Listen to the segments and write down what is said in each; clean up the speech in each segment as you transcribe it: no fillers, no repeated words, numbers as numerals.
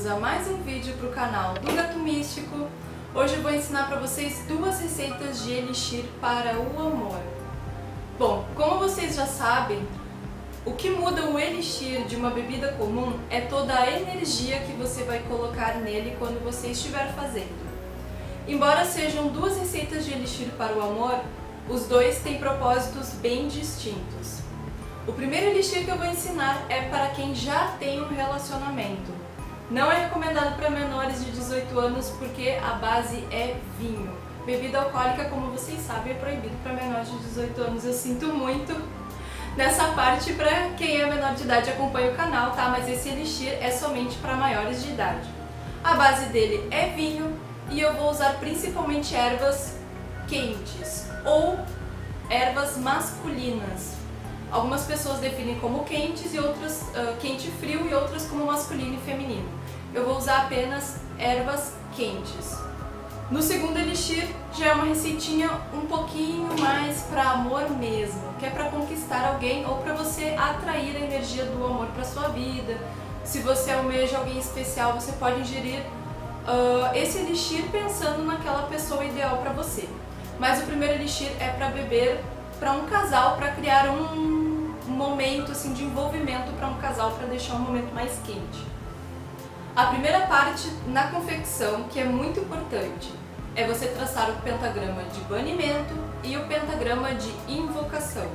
bem-vindos a mais um vídeo para o canal do Gato Místico. Hoje eu vou ensinar para vocês duas receitas de elixir para o amor. Bom, como vocês já sabem, o que muda o elixir de uma bebida comum é toda a energia que você vai colocar nele quando você estiver fazendo. Embora sejam duas receitas de elixir para o amor, os dois têm propósitos bem distintos. O primeiro elixir que eu vou ensinar é para quem já tem um relacionamento. Não é recomendado para menores de 18 anos porque a base é vinho. Bebida alcoólica, como vocês sabem, é proibido para menores de 18 anos. Eu sinto muito nessa parte para quem é menor de idade e acompanha o canal, tá? Mas esse elixir é somente para maiores de idade. A base dele é vinho e eu vou usar principalmente ervas quentes ou ervas masculinas. Algumas pessoas definem como quentes e outras quente e frio e outras como masculino e feminino. Eu vou usar apenas ervas quentes. No segundo elixir já é uma receitinha um pouquinho mais para amor mesmo, que é para conquistar alguém ou para você atrair a energia do amor para sua vida. Se você almeja alguém especial, você pode ingerir esse elixir pensando naquela pessoa ideal para você. Mas o primeiro elixir é para beber para um casal, para criar um momento assim, de envolvimento para um casal, para deixar um momento mais quente. A primeira parte na confecção, que é muito importante, é você traçar o pentagrama de banimento e o pentagrama de invocação.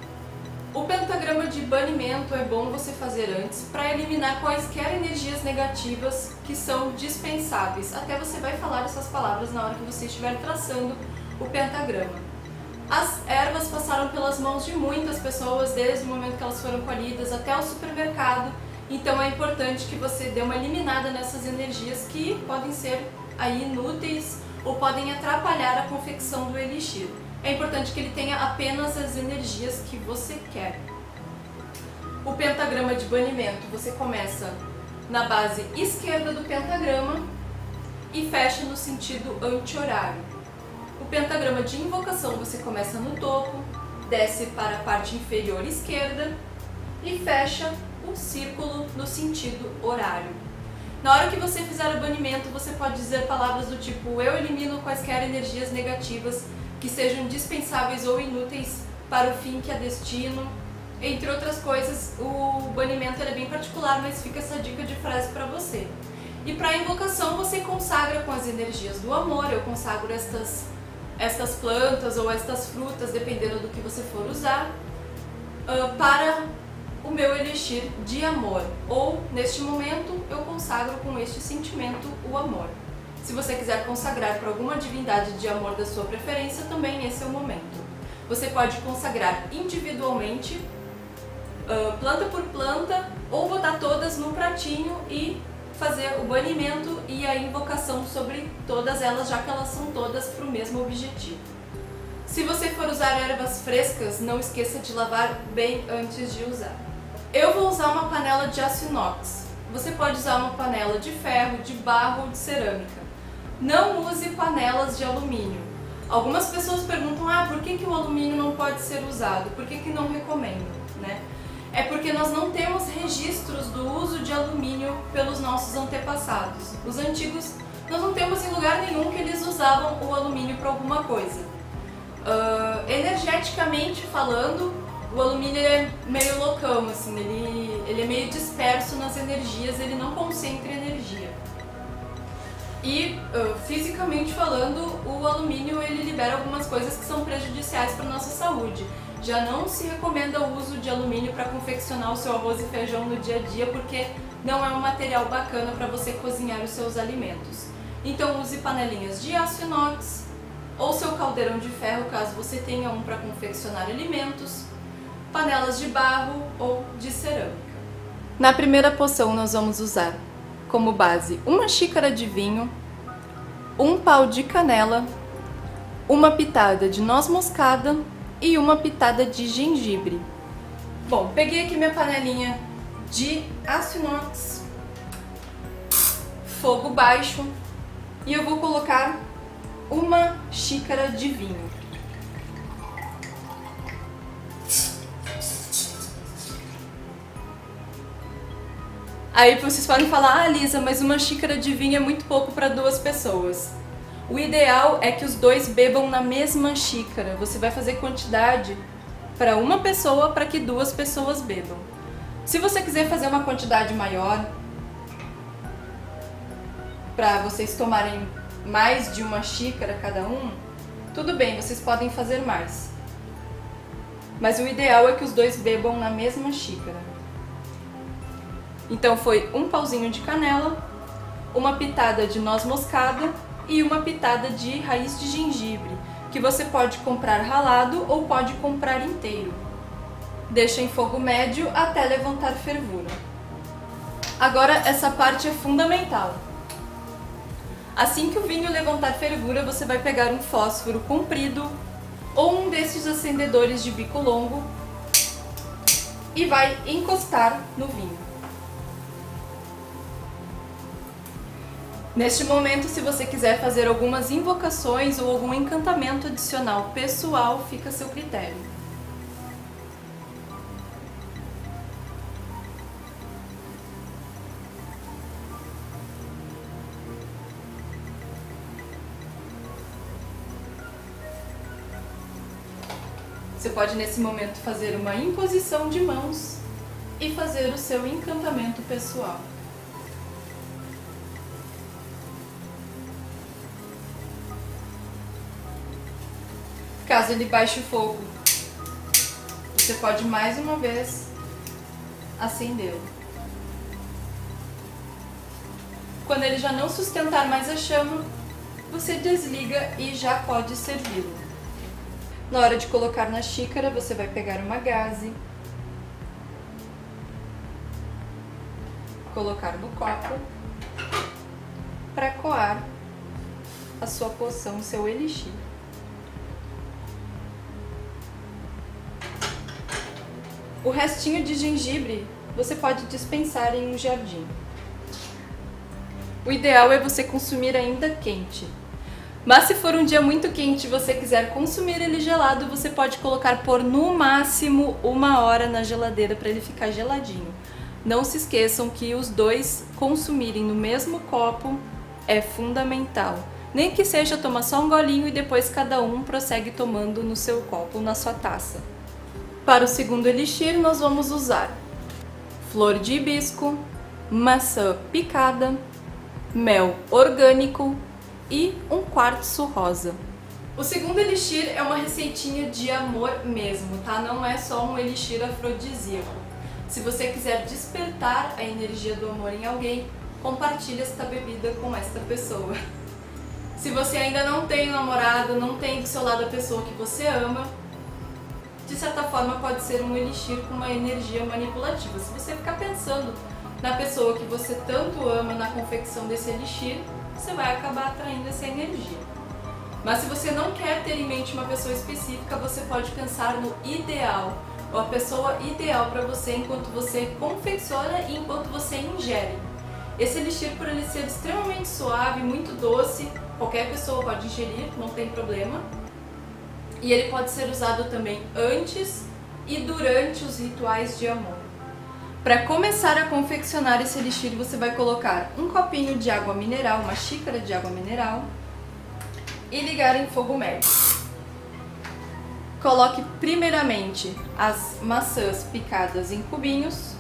O pentagrama de banimento é bom você fazer antes para eliminar quaisquer energias negativas que são dispensáveis. Até você vai falar essas palavras na hora que você estiver traçando o pentagrama. As ervas passaram pelas mãos de muitas pessoas desde o momento que elas foram colhidas até o supermercado, então é importante que você dê uma eliminada nessas energias que podem ser aí inúteis ou podem atrapalhar a confecção do elixir. É importante que ele tenha apenas as energias que você quer. O pentagrama de banimento, você começa na base esquerda do pentagrama e fecha no sentido anti-horário. O pentagrama de invocação você começa no topo, desce para a parte inferior esquerda e fecha o círculo no sentido horário. Na hora que você fizer o banimento, você pode dizer palavras do tipo: eu elimino quaisquer energias negativas que sejam dispensáveis ou inúteis para o fim que é destino. Entre outras coisas, o banimento é bem particular, mas fica essa dica de frase para você. E para a invocação você consagra com as energias do amor. Eu consagro estas plantas ou estas frutas, dependendo do que você for usar, para o meu elixir de amor. Ou, neste momento, eu consagro com este sentimento o amor. Se você quiser consagrar para alguma divindade de amor da sua preferência, também esse é o momento. Você pode consagrar individualmente, planta por planta, ou botar todas num pratinho e fazer o banimento e a invocação sobre todas elas, já que elas são todas para o mesmo objetivo. Se você for usar ervas frescas, não esqueça de lavar bem antes de usar. Eu vou usar uma panela de aço inox. Você pode usar uma panela de ferro, de barro ou de cerâmica. Não use panelas de alumínio. Algumas pessoas perguntam: por que o alumínio não pode ser usado? Por que não recomendo, né? É porque nós não temos registros do uso de alumínio pelos nossos antepassados. Os antigos, nós não temos em lugar nenhum que eles usavam o alumínio para alguma coisa. Energeticamente falando, o alumínio é meio loucão, assim, ele é meio disperso nas energias, ele não concentra energia. E fisicamente falando, o alumínio ele libera algumas coisas que são prejudiciais para a nossa saúde. Já não se recomenda o uso de alumínio para confeccionar o seu arroz e feijão no dia a dia, porque não é um material bacana para você cozinhar os seus alimentos. Então use panelinhas de aço inox ou seu caldeirão de ferro, caso você tenha um para confeccionar alimentos, panelas de barro ou de cerâmica. Na primeira poção nós vamos usar como base uma xícara de vinho, um pau de canela, uma pitada de noz moscada e uma pitada de gengibre. Bom, peguei aqui minha panelinha de aço inox, fogo baixo, e eu vou colocar uma xícara de vinho. Aí vocês podem falar, ah, Lisa, mas uma xícara de vinho é muito pouco para 2 pessoas. O ideal é que os 2 bebam na mesma xícara. Você vai fazer quantidade para uma pessoa para que 2 pessoas bebam. Se você quiser fazer uma quantidade maior, para vocês tomarem mais de uma xícara cada um, tudo bem, vocês podem fazer mais. Mas o ideal é que os 2 bebam na mesma xícara. Então foi um pauzinho de canela, uma pitada de noz moscada e uma pitada de raiz de gengibre, que você pode comprar ralado ou pode comprar inteiro. Deixa em fogo médio até levantar fervura. Agora essa parte é fundamental. Assim que o vinho levantar fervura, você vai pegar um fósforo comprido ou um desses acendedores de bico longo e vai encostar no vinho. Neste momento, se você quiser fazer algumas invocações ou algum encantamento adicional pessoal, fica a seu critério. Você pode nesse momento fazer uma imposição de mãos e fazer o seu encantamento pessoal. Caso ele baixe o fogo, você pode mais uma vez acendê-lo. Quando ele já não sustentar mais a chama, você desliga e já pode servi-lo. Na hora de colocar na xícara, você vai pegar uma gaze, colocar no copo para coar a sua poção, o seu elixir. O restinho de gengibre você pode dispensar em um jardim. O ideal é você consumir ainda quente. Mas se for um dia muito quente e você quiser consumir ele gelado, você pode colocar por no máximo 1 hora na geladeira para ele ficar geladinho. Não se esqueçam que os 2 consumirem no mesmo copo é fundamental. Nem que seja tomar só um golinho e depois cada um prossegue tomando no seu copo, na sua taça. Para o segundo elixir, nós vamos usar flor de hibisco, maçã picada, mel orgânico e um quartzo rosa. O segundo elixir é uma receitinha de amor mesmo, tá? Não é só um elixir afrodisíaco. Se você quiser despertar a energia do amor em alguém, compartilhe esta bebida com esta pessoa. Se você ainda não tem um namorado, não tem do seu lado a pessoa que você ama, de certa forma pode ser um elixir com uma energia manipulativa. Se você ficar pensando na pessoa que você tanto ama na confecção desse elixir, você vai acabar atraindo essa energia. Mas se você não quer ter em mente uma pessoa específica, você pode pensar no ideal, ou a pessoa ideal para você enquanto você confecciona e enquanto você ingere. Esse elixir, por ele ser extremamente suave, muito doce, qualquer pessoa pode ingerir, não tem problema. E ele pode ser usado também antes e durante os rituais de amor. Para começar a confeccionar esse elixir, você vai colocar um copinho de água mineral, uma xícara de água mineral e ligar em fogo médio. Coloque primeiramente as maçãs picadas em cubinhos.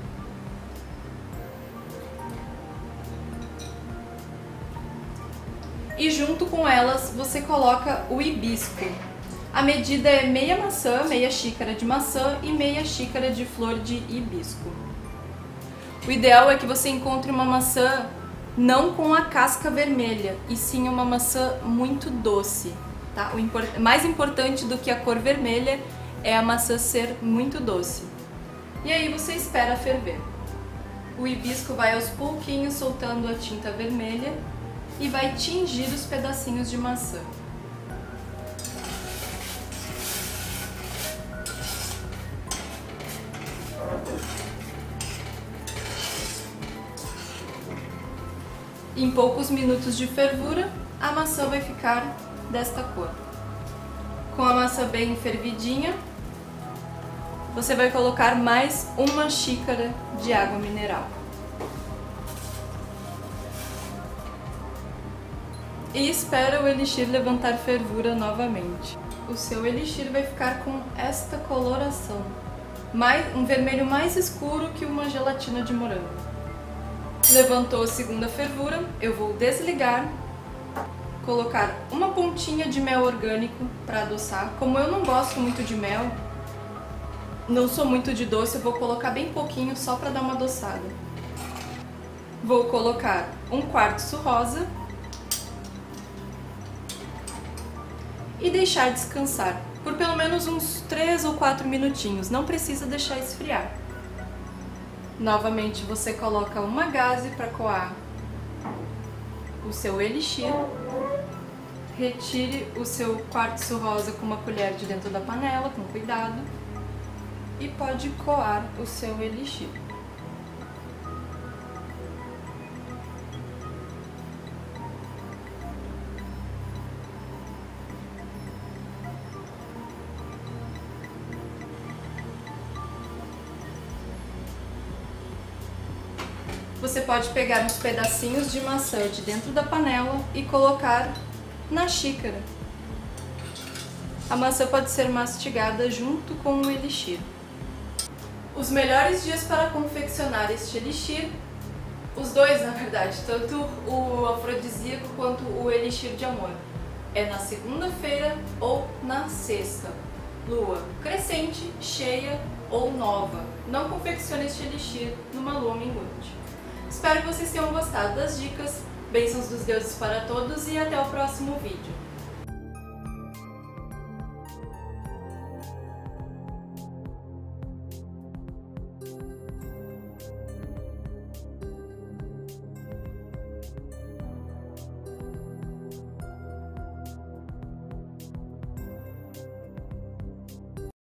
E junto com elas você coloca o hibisco. A medida é meia maçã, meia xícara de maçã e meia xícara de flor de hibisco. O ideal é que você encontre uma maçã não com a casca vermelha, e sim uma maçã muito doce, tá? O mais importante do que a cor vermelha é a maçã ser muito doce. E aí você espera ferver. O hibisco vai aos pouquinhos soltando a tinta vermelha e vai tingir os pedacinhos de maçã. Em poucos minutos de fervura, a maçã vai ficar desta cor. Com a maçã bem fervidinha, você vai colocar mais uma xícara de água mineral. e espera o elixir levantar fervura novamente. O seu elixir vai ficar com esta coloração, um vermelho mais escuro que uma gelatina de morango. Levantou a segunda fervura, eu vou desligar, colocar uma pontinha de mel orgânico para adoçar. Como eu não gosto muito de mel, não sou muito de doce, eu vou colocar bem pouquinho só para dar uma adoçada. Vou colocar um quartzo rosa e deixar descansar por pelo menos uns 3 ou 4 minutinhos, não precisa deixar esfriar. Novamente você coloca uma gaze para coar o seu elixir, retire o seu quartzo rosa com uma colher de dentro da panela, com cuidado, e pode coar o seu elixir. Você pode pegar uns pedacinhos de maçã de dentro da panela e colocar na xícara. A maçã pode ser mastigada junto com o elixir. Os melhores dias para confeccionar este elixir, os dois na verdade, tanto o afrodisíaco quanto o elixir de amor, é na segunda-feira ou na sexta. Lua crescente, cheia ou nova. Não confeccione este elixir numa lua minguante. Espero que vocês tenham gostado das dicas. Bênçãos dos deuses para todos e até o próximo vídeo.